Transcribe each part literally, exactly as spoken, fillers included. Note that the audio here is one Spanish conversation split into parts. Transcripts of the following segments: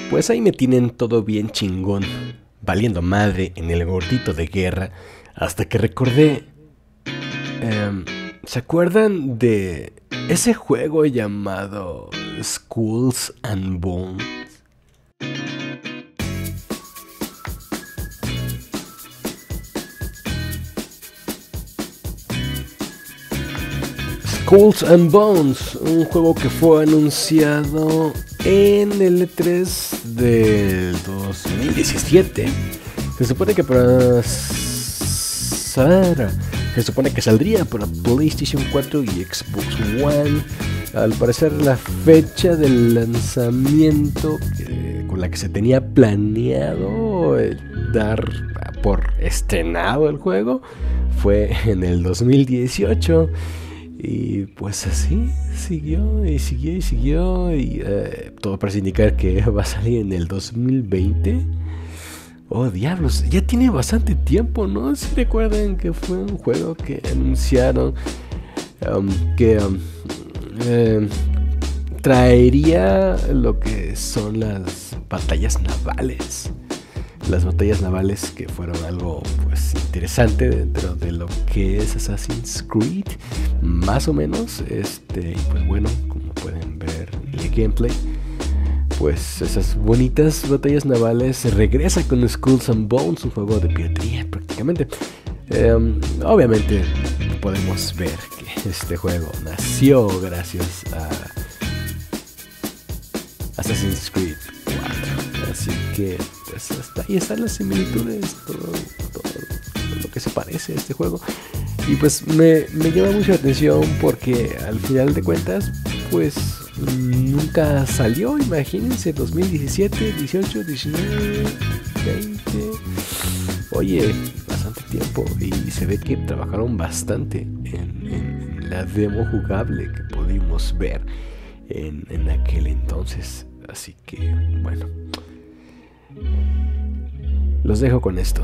Pues ahí me tienen todo bien chingón, valiendo madre en el gordito de guerra, hasta que recordé... Eh, ¿Se acuerdan de ese juego llamado Skulls and Bones? Skulls and Bones, un juego que fue anunciado en el E tres del dos mil diecisiete. Se supone que para... Se supone que saldría para PlayStation cuatro y Xbox One. Al parecer la fecha del lanzamiento que, con la que se tenía planeado dar por estrenado el juego fue en el dos mil dieciocho. Y pues así siguió y siguió y siguió y eh, todo parece indicar que va a salir en el dos mil veinte. Oh, diablos, ya tiene bastante tiempo, ¿no? Si recuerdan que fue un juego que anunciaron um, que um, eh, traería lo que son las batallas navales. Las batallas navales que fueron algo pues interesante dentro de lo que es Assassin's Creed, más o menos. Este, pues bueno, como pueden ver en el gameplay, pues esas bonitas batallas navales regresan con Skulls and Bones, un juego de piratería prácticamente. Eh, obviamente podemos ver que este juego nació gracias a Assassin's Creed cuatro. Así que pues hasta ahí están las similitudes, todo, todo, todo lo que se parece a este juego. Y pues me, me llama mucho la atención porque al final de cuentas pues nunca salió. Imagínense, dos mil diecisiete, dieciocho, diecinueve, veinte. Oye, bastante tiempo. Y se ve que trabajaron bastante en, en la demo jugable que pudimos ver en, en aquel entonces. Así que, bueno, los dejo con esto.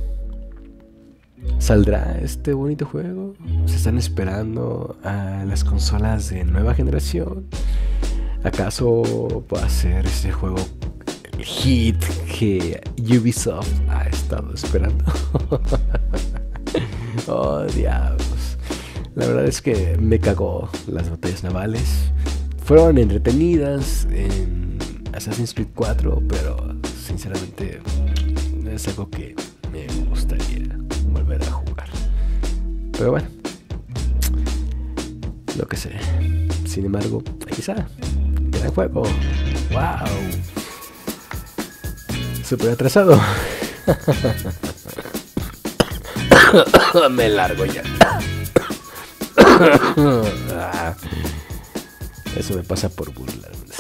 ¿Saldrá este bonito juego? ¿Se están esperando a las consolas de nueva generación? ¿Acaso va a ser este juego el hit que Ubisoft ha estado esperando? Oh, diablos. La verdad es que me cagó las batallas navales. Fueron entretenidas en Assassin's Creed cuatro, pero sinceramente es algo que me gustaría volver a jugar. Pero bueno, lo que sé. Sin embargo, ahí está. Gran juego. Wow. Súper atrasado. Me largo ya. Eso me pasa por burlarme.